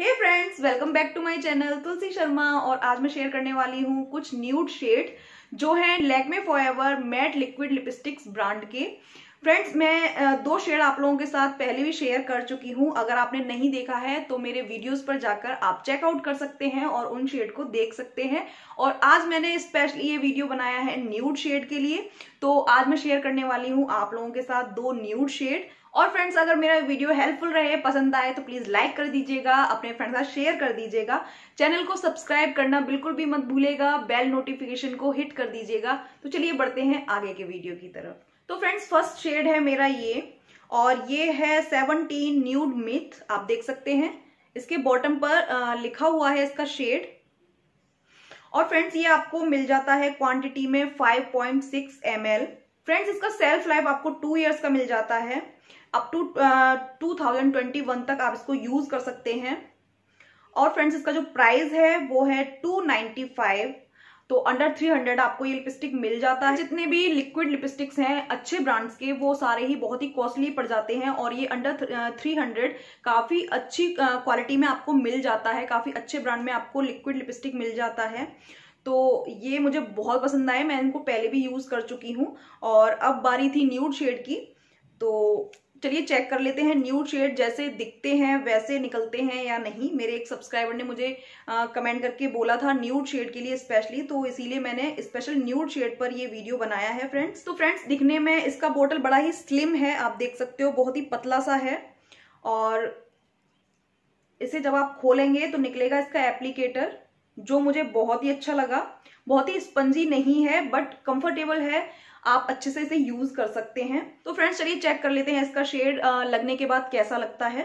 Hey friends, welcome back to my channel Tulsi Sharma. और आज मैं शेयर करने वाली हूँ कुछ न्यूड शेड जो है Lakme forever matte liquid lipsticks brand के। फ्रेंड्स, मैं दो शेड आप लोगों के साथ पहले भी शेयर कर चुकी हूँ। अगर आपने नहीं देखा है तो मेरे वीडियोस पर जाकर आप चेकआउट कर सकते हैं और उन शेड को देख सकते हैं। और आज मैंने स्पेशली ये वीडियो बनाया है न्यूड शेड के लिए। तो आज मैं शेयर करने वाली हूँ आप लोगों के साथ दो न्यूड शेड। और फ्रेंड्स, अगर मेरा वीडियो हेल्पफुल रहे, पसंद आए तो प्लीज लाइक कर दीजिएगा, अपने फ्रेंड्स के साथ शेयर कर दीजिएगा। चैनल को सब्सक्राइब करना बिल्कुल भी मत भूलिएगा, बेल नोटिफिकेशन को हिट कर दीजिएगा। तो चलिए बढ़ते हैं आगे के वीडियो की तरफ। तो फ्रेंड्स, फर्स्ट शेड है मेरा ये, और ये है 17 न्यूड मिथ। आप देख सकते हैं इसके बॉटम पर लिखा हुआ है इसका शेड। और फ्रेंड्स, ये आपको मिल जाता है क्वांटिटी में 5.6 ml। फ्रेंड्स, इसका सेल्फ लाइफ आपको 2 इयर्स का मिल जाता है। अप टू 2021 तक आप इसको यूज कर सकते हैं। और फ्रेंड्स, इसका जो प्राइस है वो है 295। तो अंडर 300 आपको ये लिपस्टिक मिल जाता है। जितने भी लिक्विड लिपस्टिक्स हैं अच्छे ब्रांड्स के, वो सारे ही बहुत ही कॉस्टली पड़ जाते हैं, और ये अंडर 300 काफी अच्छी क्वालिटी में आपको मिल जाता है। काफी अच्छे ब्रांड में आपको लिक्विड लिपस्टिक मिल जाता है। तो ये मुझे बहुत पसंद आए, मैं इनको पहले भी यूज कर चुकी हूँ। और अब बारी थी न्यूड शेड की। तो चलिए चेक कर लेते हैं न्यूड शेड जैसे दिखते हैं वैसे निकलते हैं या नहीं। मेरे एक सब्सक्राइबर ने मुझे कमेंट करके बोला था न्यूड शेड के लिए स्पेशली, तो इसीलिए मैंने स्पेशल न्यूड शेड पर ये वीडियो बनाया है फ्रेंड्स। तो फ्रेंड्स, दिखने में इसका बोतल बड़ा ही स्लिम है, आप देख सकते हो, बहुत ही पतला सा है। और इसे जब आप खोलेंगे तो निकलेगा इसका एप्लीकेटर, जो मुझे बहुत ही अच्छा लगा। बहुत ही स्पंजी नहीं है बट कंफर्टेबल है, आप अच्छे से इसे यूज कर सकते हैं। तो फ्रेंड्स, चलिए चेक कर लेते हैं इसका शेड लगने के बाद कैसा लगता है।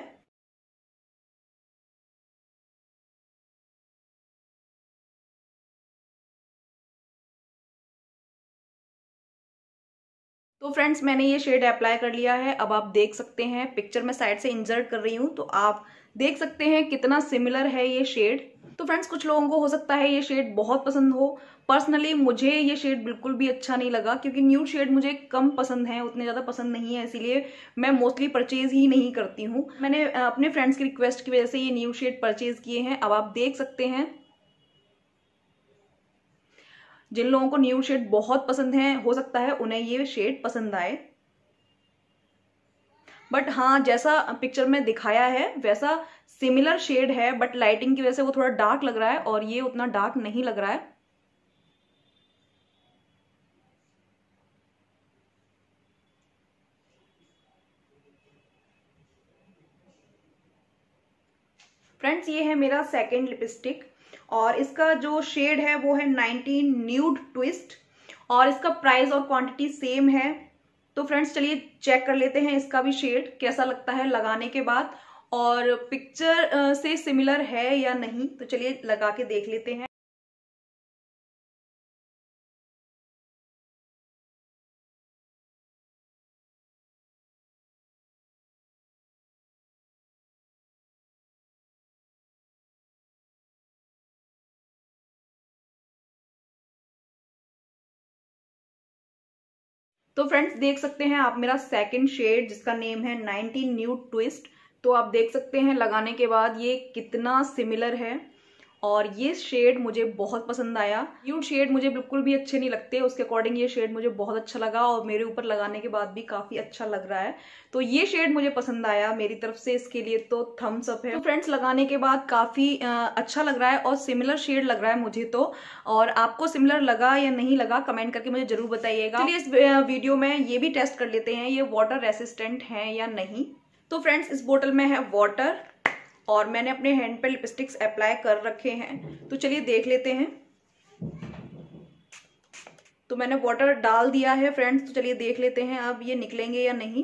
तो फ्रेंड्स, मैंने ये शेड अप्लाई कर लिया है। अब आप देख सकते हैं, पिक्चर में साइड से इंसर्ट कर रही हूँ तो आप देख सकते हैं कितना सिमिलर है ये शेड। तो फ्रेंड्स, कुछ लोगों को हो सकता है ये शेड बहुत पसंद हो। पर्सनली मुझे ये शेड बिल्कुल भी अच्छा नहीं लगा, क्योंकि न्यूड शेड मुझे कम पसंद है, उतने ज्यादा पसंद नहीं है, इसीलिए मैं मोस्टली परचेज ही नहीं करती हूँ। मैंने अपने फ्रेंड्स की रिक्वेस्ट की वजह से ये न्यूड शेड परचेज किए हैं। अब आप देख सकते हैं, जिन लोगों को न्यूड शेड बहुत पसंद है, हो सकता है उन्हें ये शेड पसंद आए। बट हाँ, जैसा पिक्चर में दिखाया है वैसा सिमिलर शेड है, बट लाइटिंग की वजह से वो थोड़ा डार्क लग रहा है, और ये उतना डार्क नहीं लग रहा है। फ्रेंड्स, ये है मेरा सेकेंड लिपस्टिक, और इसका जो शेड है वो है 19 न्यूड ट्विस्ट, और इसका प्राइस और क्वांटिटी सेम है। तो फ्रेंड्स, चलिए चेक कर लेते हैं इसका भी शेड कैसा लगता है लगाने के बाद, और पिक्चर से सिमिलर है या नहीं। तो चलिए लगा के देख लेते हैं। तो फ्रेंड्स, देख सकते हैं आप मेरा सेकंड शेड जिसका नेम है 19 न्यूड ट्विस्ट। तो आप देख सकते हैं लगाने के बाद ये कितना सिमिलर है, और ये शेड मुझे बहुत पसंद आया। न्यूड शेड मुझे बिल्कुल भी अच्छे नहीं लगते, उसके अकॉर्डिंग ये शेड मुझे बहुत अच्छा लगा, और मेरे ऊपर लगाने के बाद भी काफी अच्छा लग रहा है। तो ये शेड मुझे पसंद आया, मेरी तरफ से इसके लिए तो थम्स अप है। तो फ्रेंड्स, लगाने के बाद काफी अच्छा लग रहा है, और सिमिलर शेड लग रहा है मुझे तो। और आपको सिमिलर लगा या नहीं लगा कमेंट करके मुझे जरूर बताइएगा। चलिए इस वीडियो में ये भी टेस्ट कर लेते हैं ये वाटर रेसिस्टेंट है या नहीं। तो फ्रेंड्स, इस बोतल में है वाटर, और मैंने अपने हैंड पे लिपस्टिक्स अप्लाई कर रखे हैं। तो चलिए देख लेते हैं। तो मैंने वाटर डाल दिया है फ्रेंड्स, तो चलिए देख लेते हैं अब ये निकलेंगे या नहीं।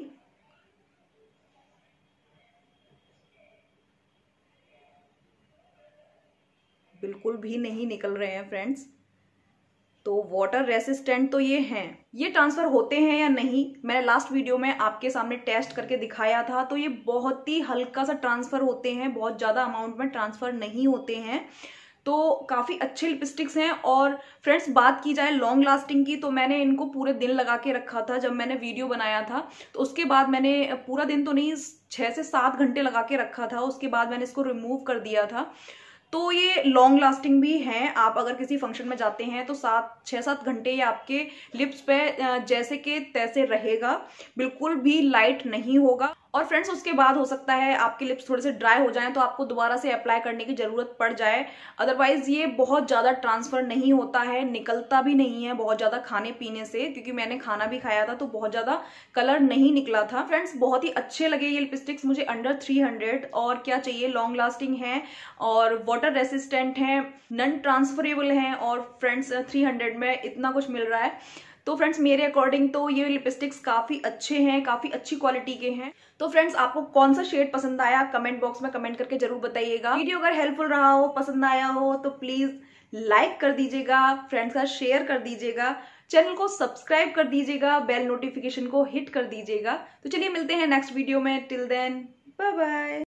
बिल्कुल भी नहीं निकल रहे हैं फ्रेंड्स। तो वाटर रेसिस्टेंट तो ये हैं। ये ट्रांसफर होते हैं या नहीं, मैंने लास्ट वीडियो में आपके सामने टेस्ट करके दिखाया था। तो ये बहुत ही हल्का सा ट्रांसफर होते हैं, बहुत ज्यादा अमाउंट में ट्रांसफर नहीं होते हैं। तो काफ़ी अच्छे लिपस्टिक्स हैं। और फ्रेंड्स बात की जाए लॉन्ग लास्टिंग की, तो मैंने इनको पूरे दिन लगा के रखा था जब मैंने वीडियो बनाया था। तो उसके बाद मैंने पूरा दिन तो नहीं, 6 से 7 घंटे लगा के रखा था, उसके बाद मैंने इसको रिमूव कर दिया था। तो ये लॉन्ग लास्टिंग भी हैं। आप अगर किसी फंक्शन में जाते हैं तो 6-7 घंटे ये आपके लिप्स पे जैसे के तैसे रहेगा, बिल्कुल भी लाइट नहीं होगा। और फ्रेंड्स उसके बाद हो सकता है आपके लिप्स थोड़े से ड्राई हो जाएं तो आपको दोबारा से अप्लाई करने की जरूरत पड़ जाए। अदरवाइज ये बहुत ज्यादा ट्रांसफर नहीं होता है, निकलता भी नहीं है बहुत ज्यादा खाने पीने से, क्योंकि मैंने खाना भी खाया था तो बहुत ज्यादा कलर नहीं निकला था। फ्रेंड्स बहुत ही अच्छे लगे ये लिपस्टिक्स मुझे, अंडर 300 और क्या चाहिए, लॉन्ग लास्टिंग है और वाटर रेसिस्टेंट है, नॉन ट्रांसफरेबल है, और फ्रेंड्स 300 में इतना कुछ मिल रहा है। तो फ्रेंड्स मेरे अकॉर्डिंग तो ये लिपस्टिक्स काफी अच्छे हैं, काफी अच्छी क्वालिटी के हैं। तो फ्रेंड्स आपको कौन सा शेड पसंद आया कमेंट बॉक्स में कमेंट करके जरूर बताइएगा। वीडियो अगर हेल्पफुल रहा हो, पसंद आया हो तो प्लीज लाइक कर दीजिएगा, फ्रेंड्स का शेयर कर दीजिएगा, चैनल को सब्सक्राइब कर दीजिएगा, बेल नोटिफिकेशन को हिट कर दीजिएगा। तो चलिए मिलते हैं नेक्स्ट वीडियो में, टिल देन बाय बाय।